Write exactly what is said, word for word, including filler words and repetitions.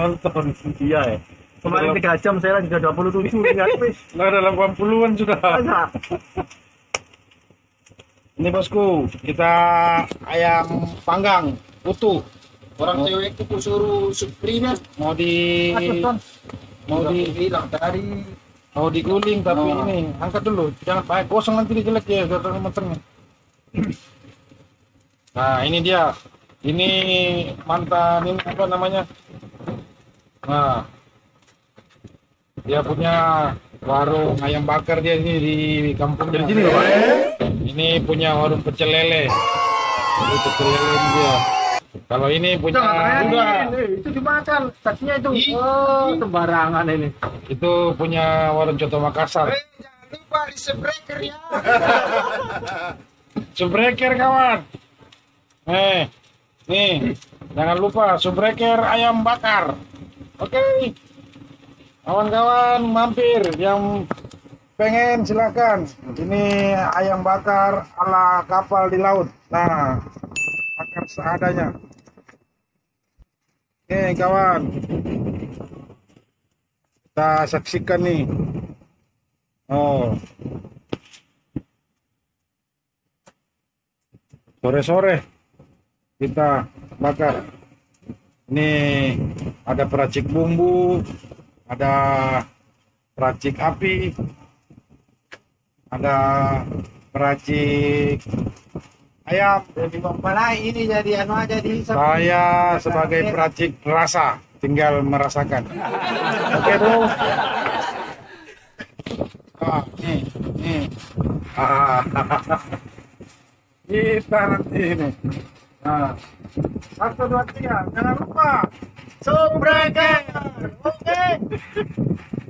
nonton. Iya ya. Kemarin tiga jam saya juga dua puluh tujuh ya, wis. Lah ada delapan puluhan sudah. Masa? Ini bosku, kita ayam panggang utuh. Orang cewek itu suruh supreme Mau di mau di bilang tadi. mau diguling tapi Oh. ini angkat dulu, jangan pakai kosong nanti dia jelek ya gatal matangnya. Nah ini dia, ini mantan ini apa namanya? Nah dia punya warung ayam bakar dia ini di kampungnya. Dari sini loh, Pak. Ini punya warung pecel lele. Ini pecel lele ini dia. Kalau ini punya Udah, itu dimakan. Tadinya itu. Oh, sembarangan ini. itu punya warung coto Makassar. Eh, jangan lupa di subscriber ya. Subreker kawan. Eh, nih jangan lupa subreker ayam bakar. Oke, kawan-kawan mampir yang pengen silakan. Ini ayam bakar ala kapal di laut. Nah, bakar seadanya. Oke kawan, kita saksikan nih. Oh, sore-sore kita bakar. Ini ada peracik bumbu, ada peracik api, ada peracik ayam. Jadi mempelai ini jadi anu aja di Saya sebagai peracik rasa tinggal merasakan. Oke bro. Ah, nih, nih. Ah, kita nanti ini. Nah, satu dua tiga, jangan lupa subscribe. Oke.